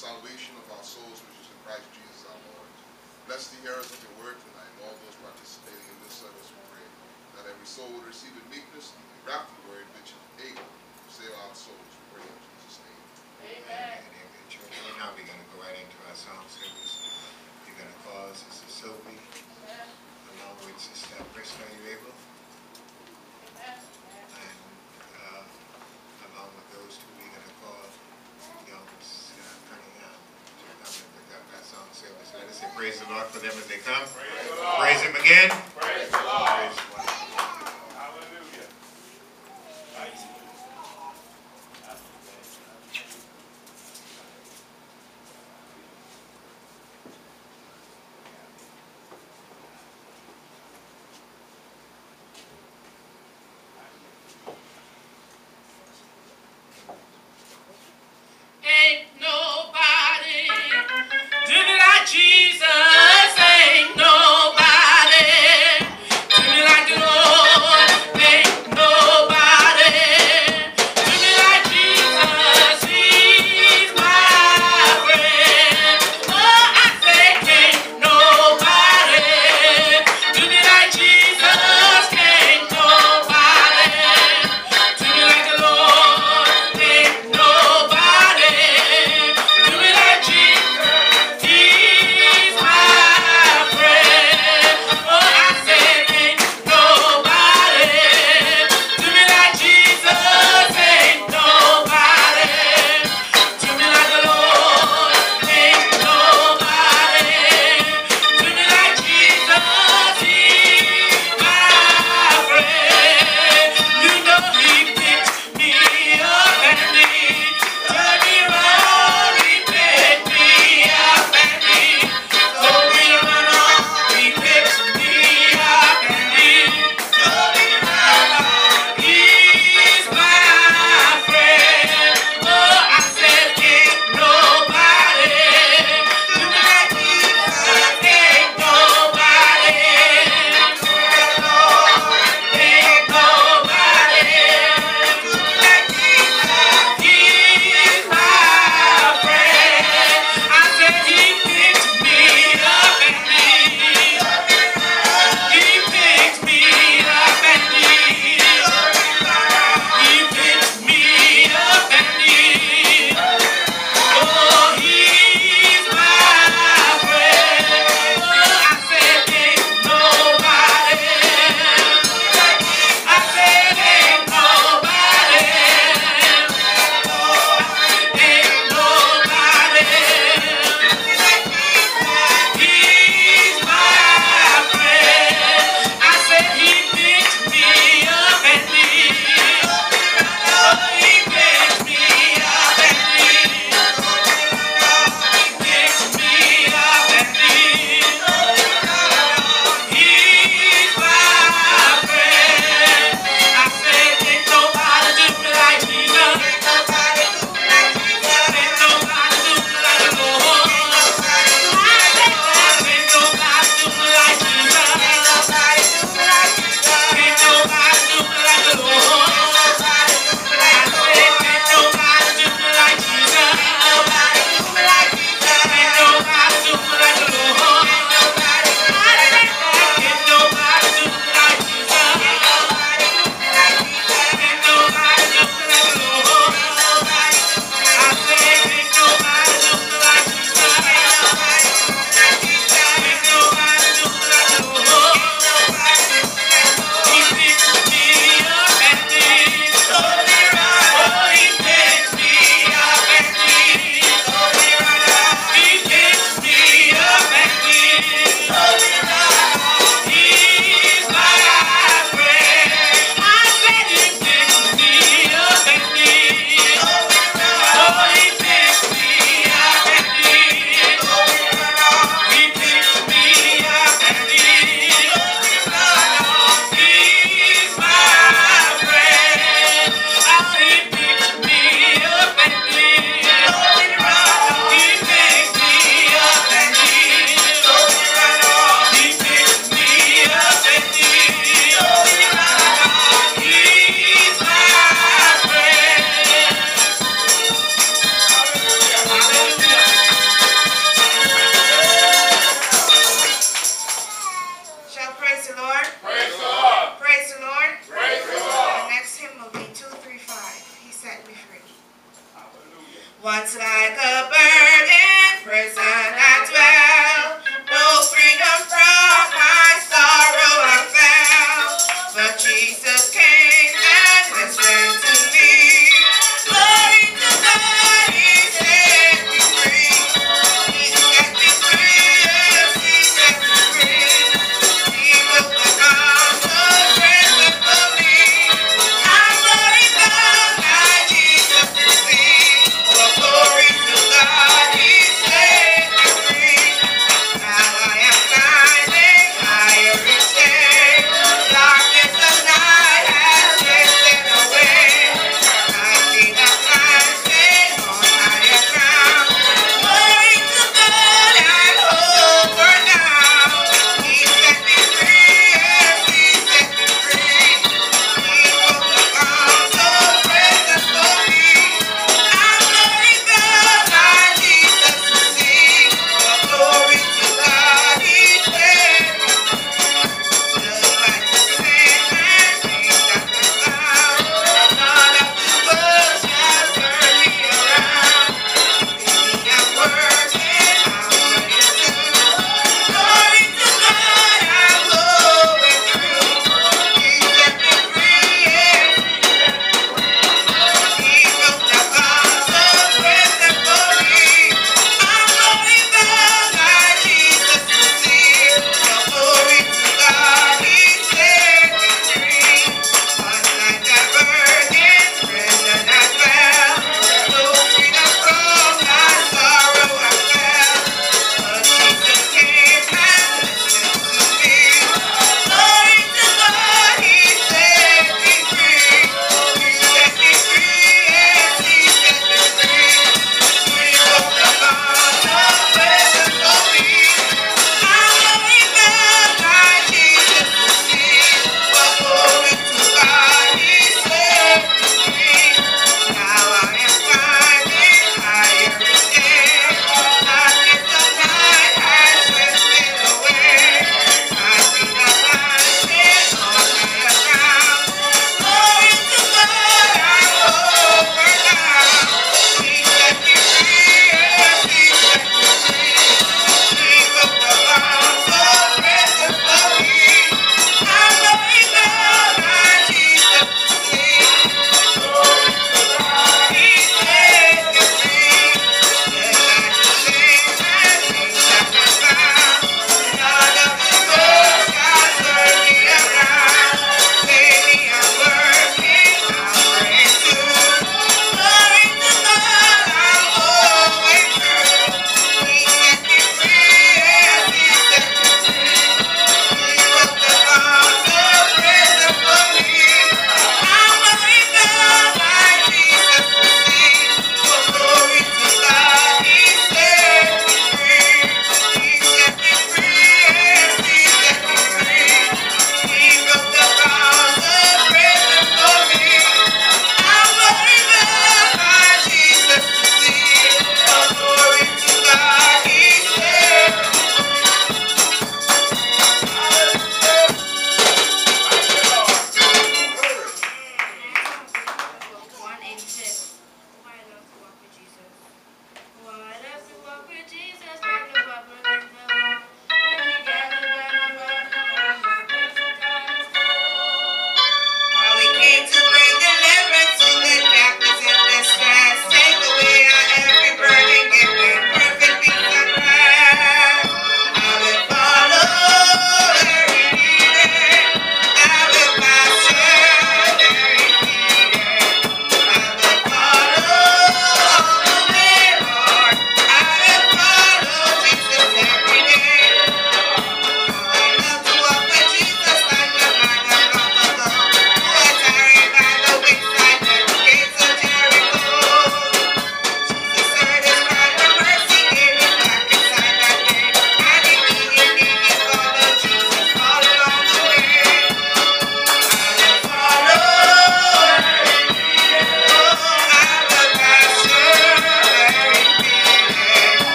salvation of our souls, which is in Christ Jesus our Lord. Bless the hearers of your word tonight, and all those participating in this service, we pray that every soul will receive in meekness the engrafted word, which is able to save our souls. We pray in Jesus' name. Amen. Amen. Children, now we're going to go right into our song service. We're going to call Sister Sophie, along with Sister Bristol. Are you able? And along with those two, we're going to call young Cunningham to come and pick up that song service. Let us say praise the Lord for them as they come. Praise Him again. Praise the Lord. Praise the Lord. Hallelujah. Ain't nobody do me like Jesus. Ain't nobody do me like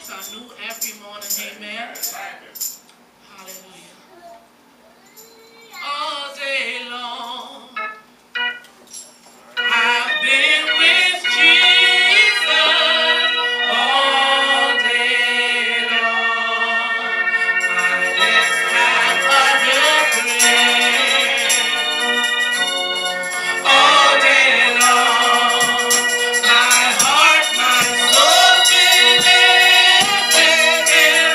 mercies are new every morning. Amen. Hallelujah. All day long, I've been with Jesus all day long. My lips have uttered praise all day long. My heart, my soul been lifted in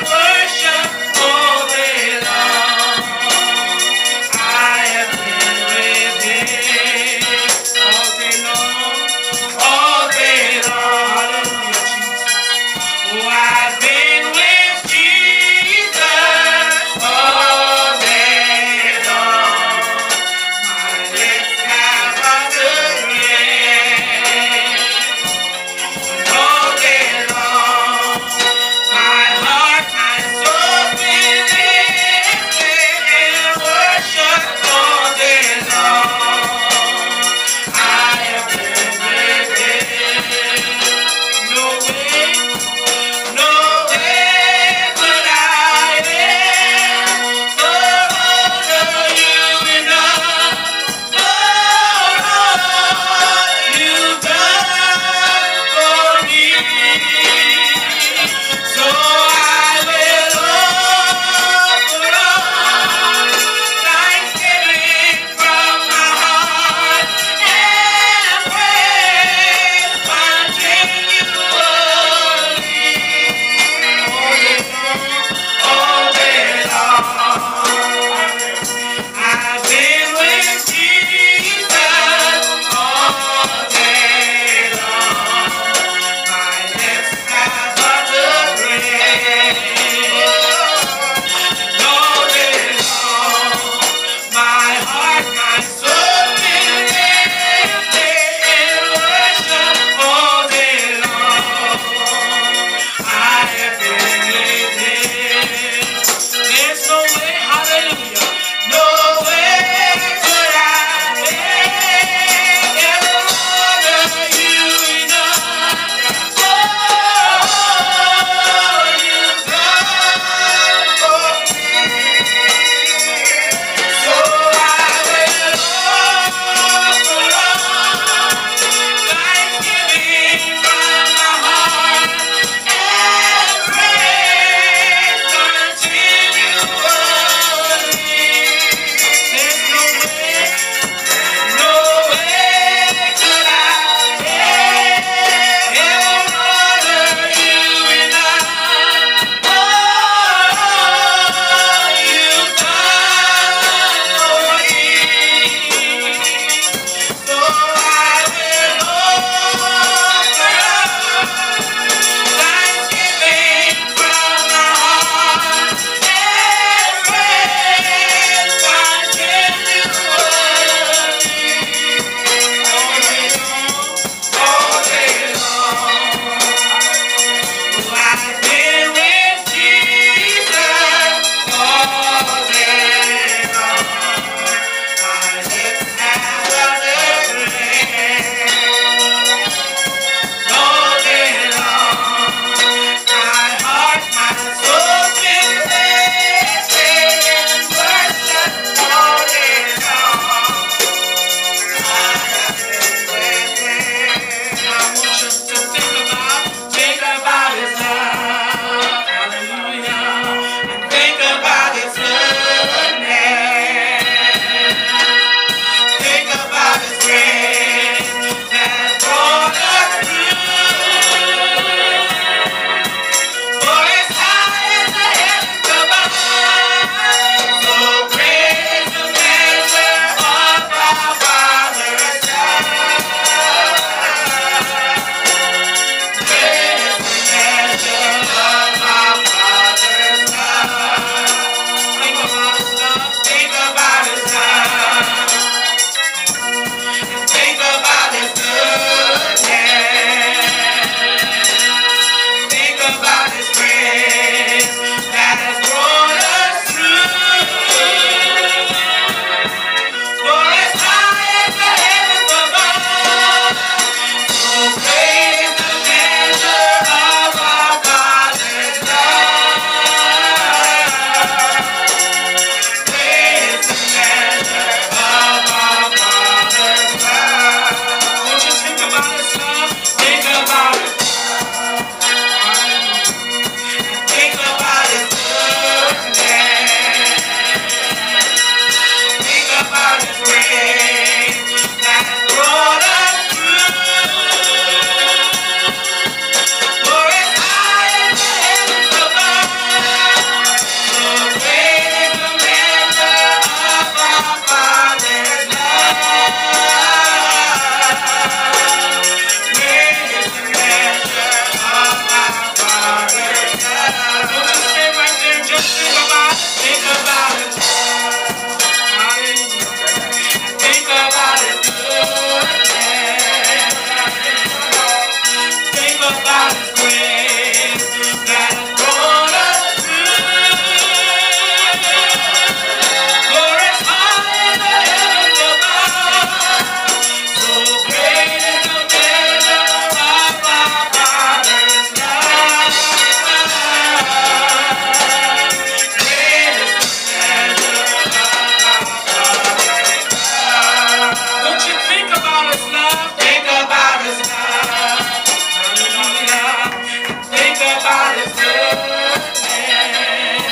love. Think about his love. Hallelujah. Think about his goodness.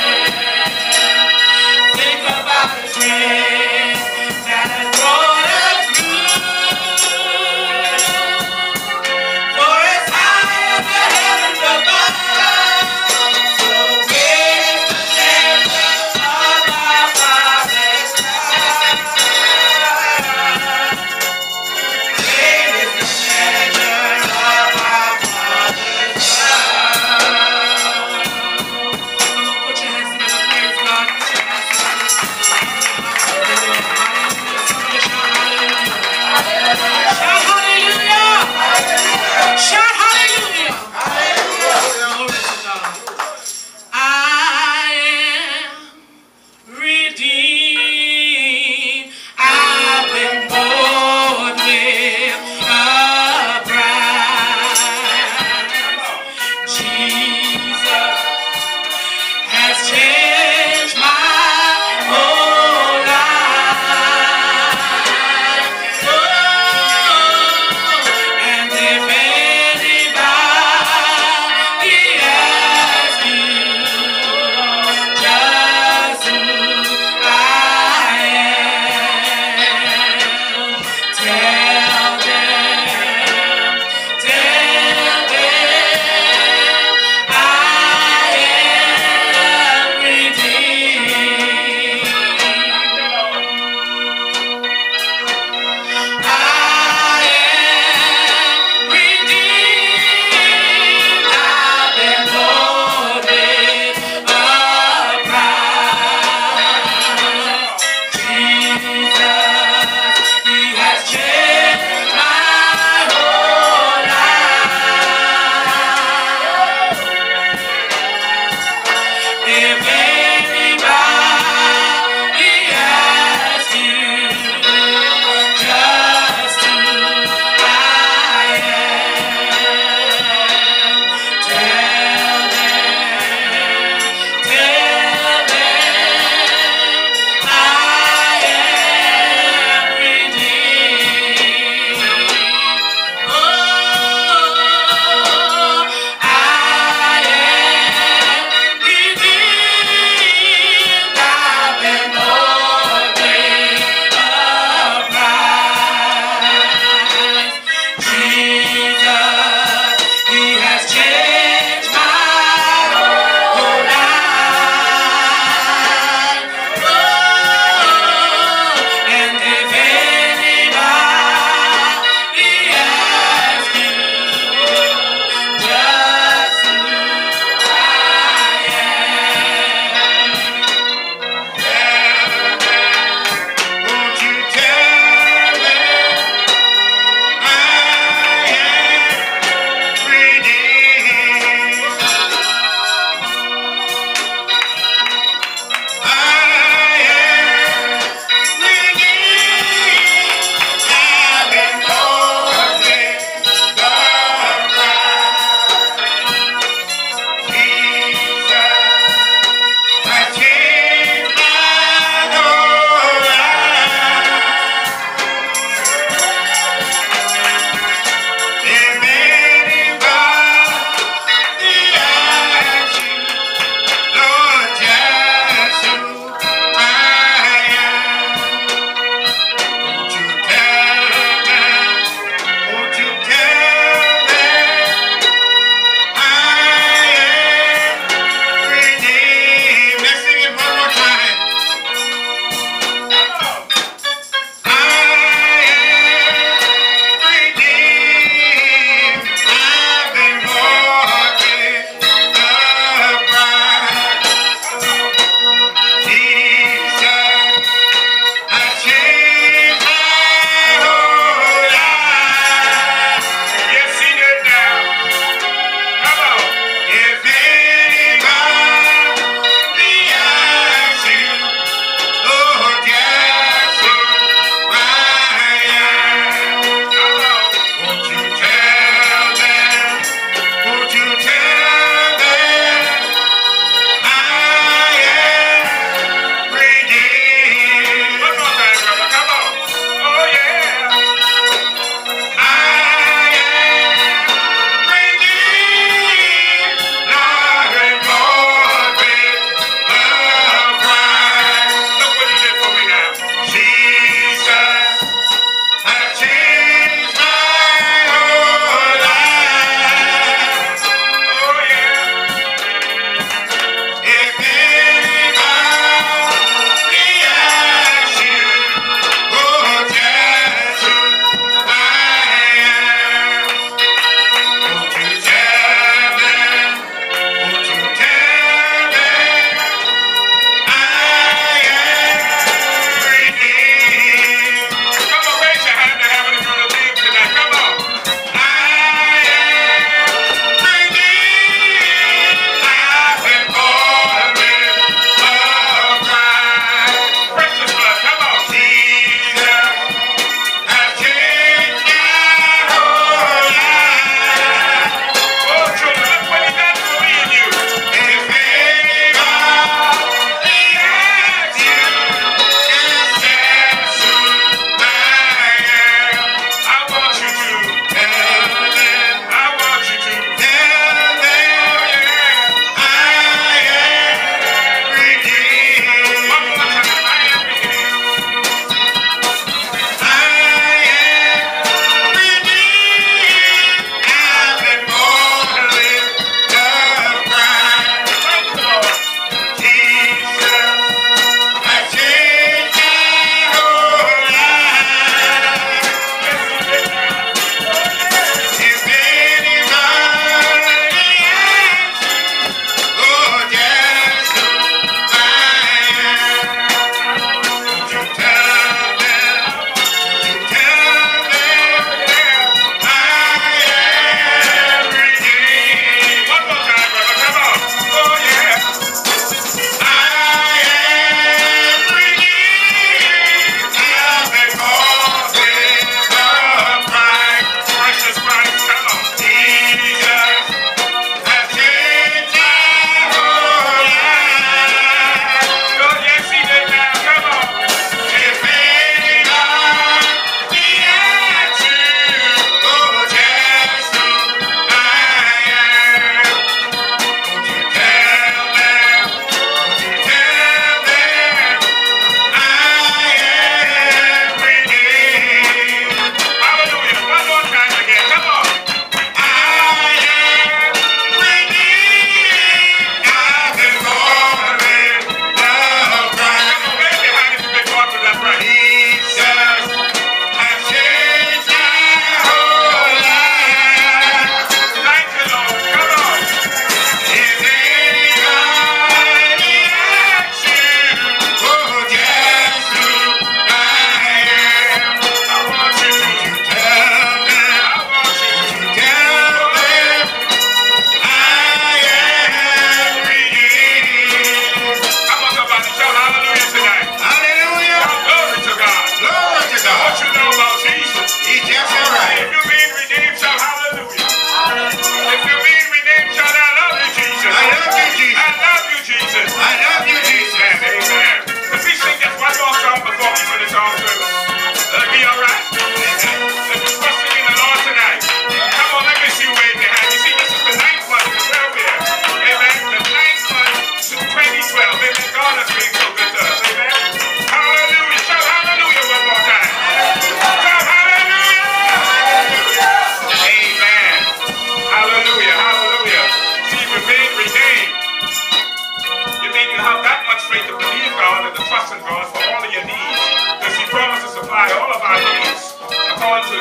Think about his grace that has brought us through. For as high as the heavens above, so great is the measure of our Father's love. Great is the measure of our Father's love. Come on, put your hands together, praise God. Put your hands together. Hallelujah. Somebody shout hallelujah. Shout hallelujah. Shout hallelujah. Glory to God. I am redeemed. I've been bought with a price. Jesus has changed my whole life. Oh, and if anything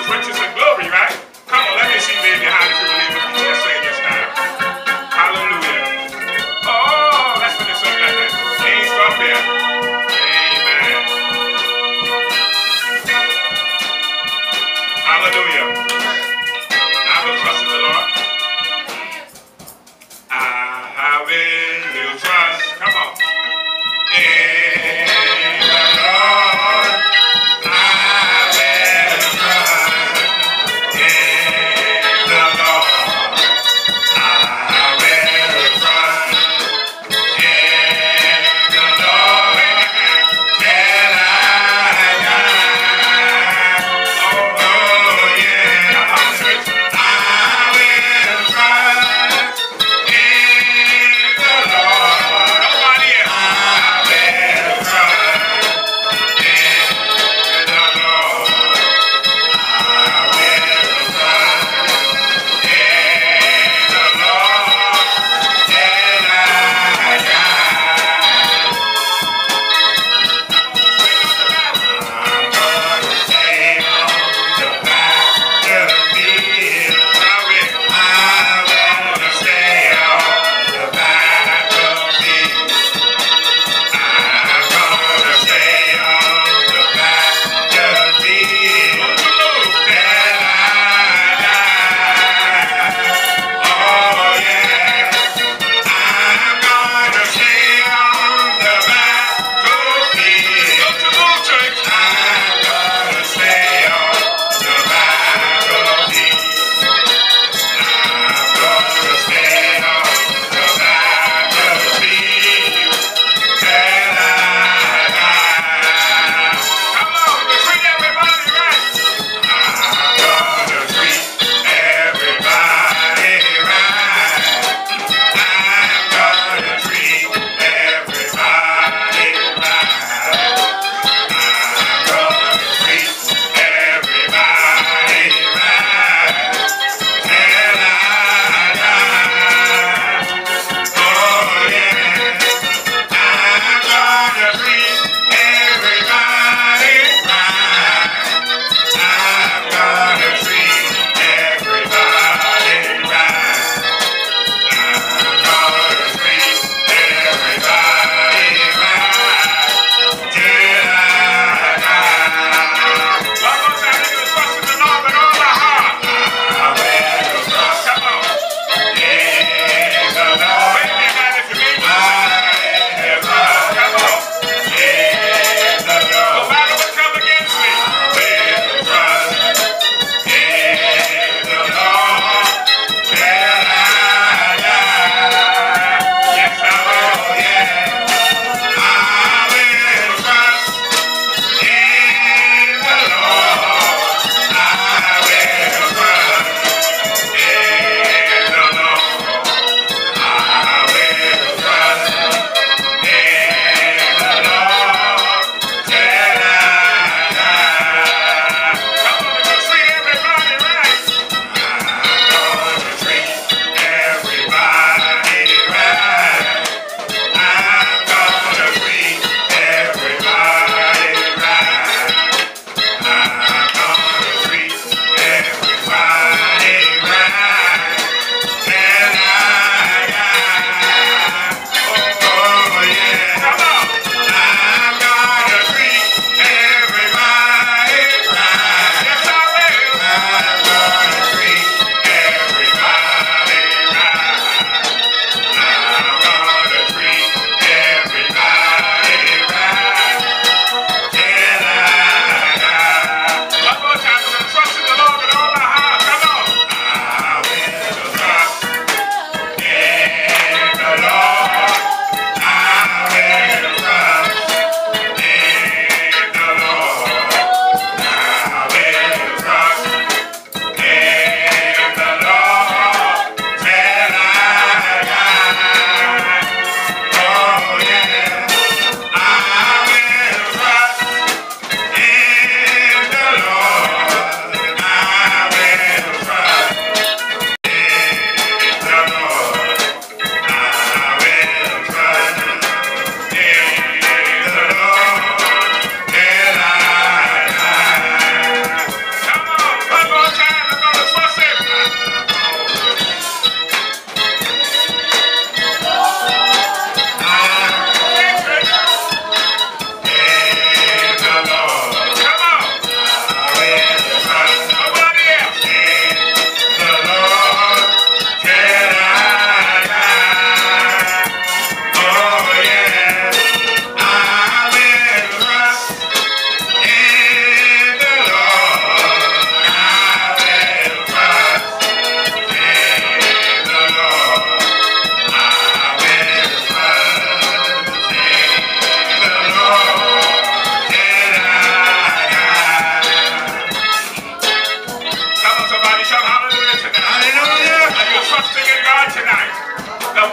his riches and glory, right? Come on, let me see me behind if you believe what you just said just now. Hallelujah. Oh, let's finish up like that. Ain't stop there. Amen. Hallelujah. I will trust in the Lord. I will trust. Come on. In the Lord. I will trust in the Lord. I will trust in the Lord till I die. Oh, yeah.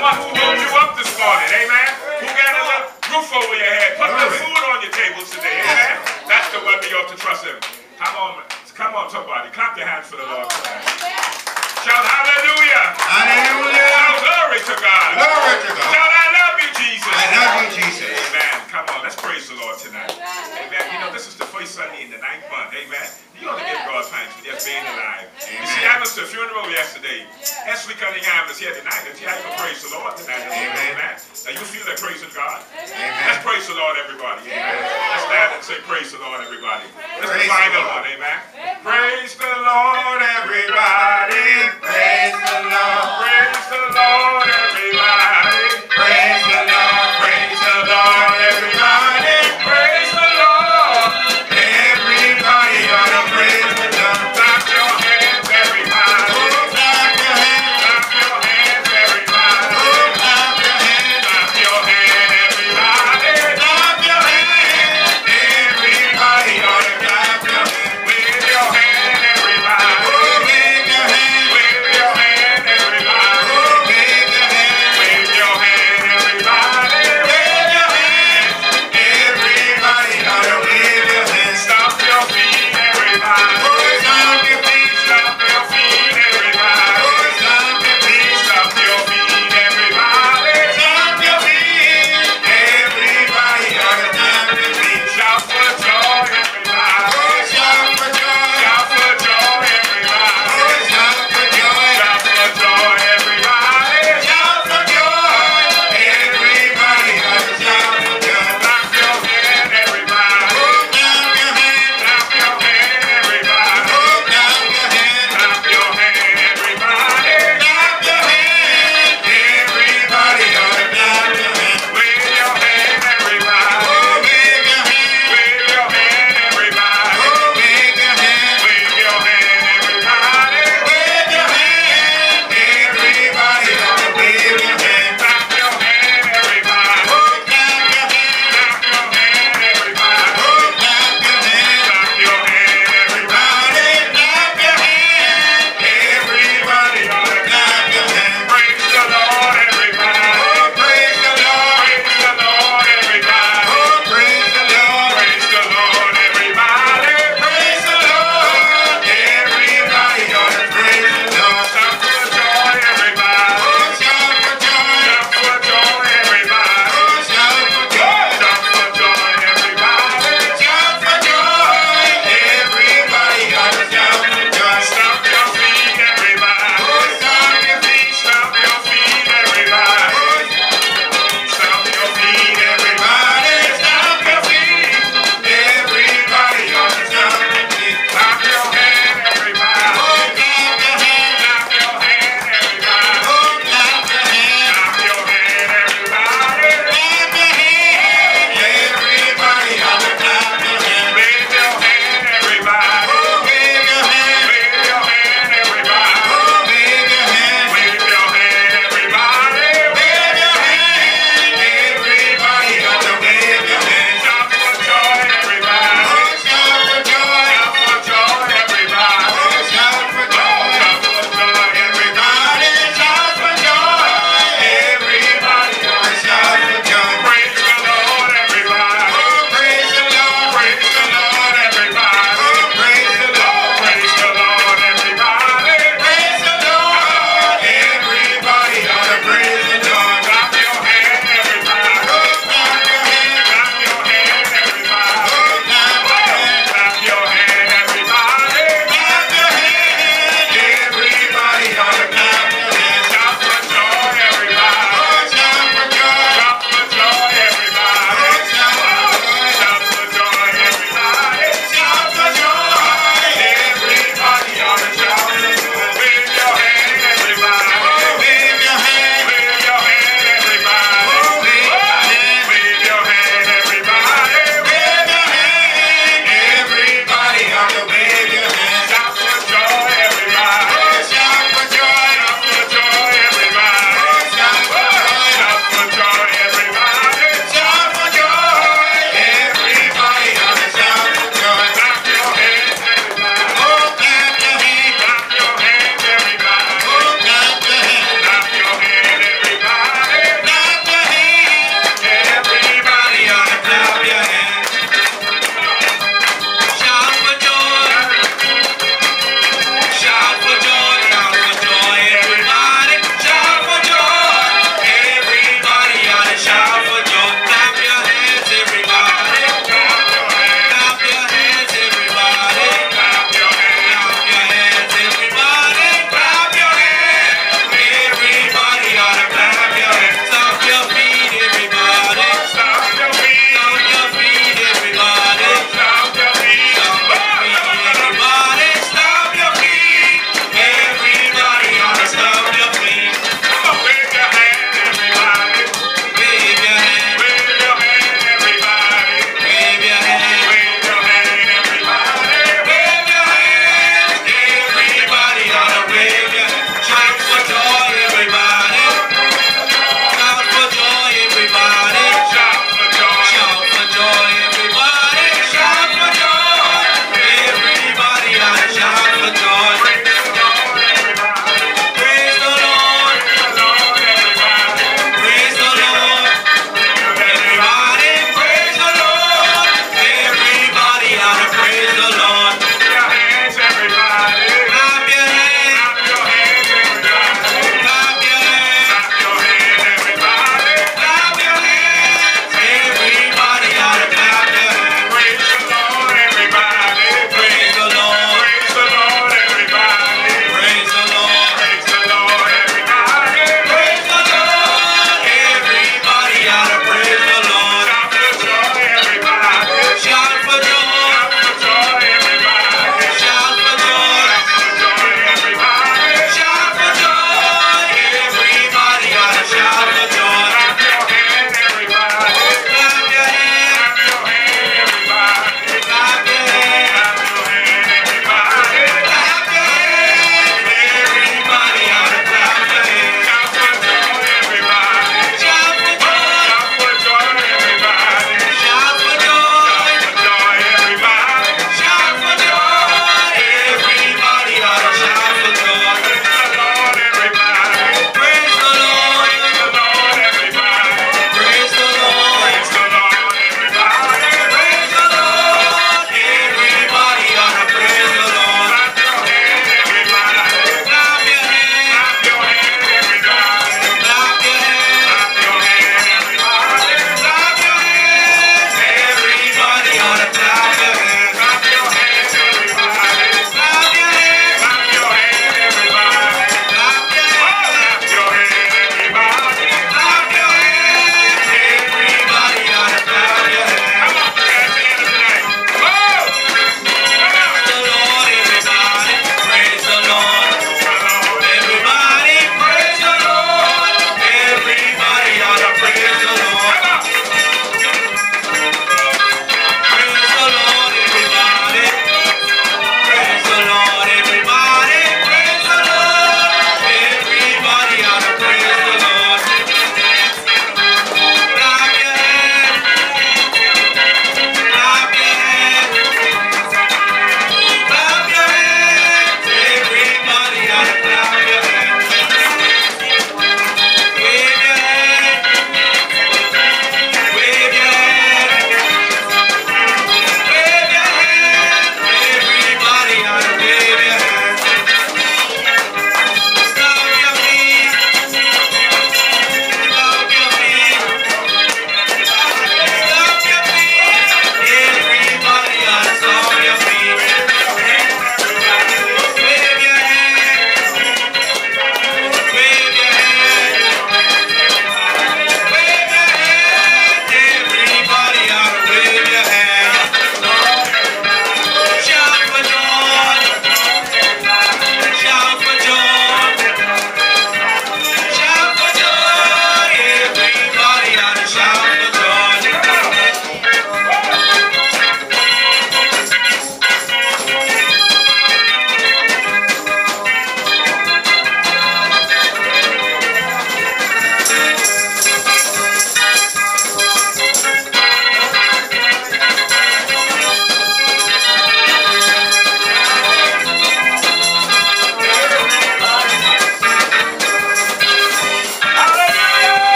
one who woke you up this morning, amen? Who got a little roof over your head, put the food on your table today, amen? That's the one we ought to trust him. Come on, somebody. Clap your hands for the Lord tonight. Shout hallelujah. Hallelujah. Shout glory to God. Glory to God. Shout I love you, Jesus. I love you, Jesus. Amen. Come on, let's praise the Lord tonight. Amen. You know, this is the first Sunday in the 9th month. Amen. You ought to give God thanks for just being alive. You see, I was to a funeral yesterday. Esri Cunningham is here tonight. And she had to praise the Lord tonight. Amen. Now you feel that praising God. Amen. Let's praise the Lord, everybody. Amen. Let's stand and say praise the Lord, everybody. Let's Praise the final the Lord. one. Amen. Praise the Lord,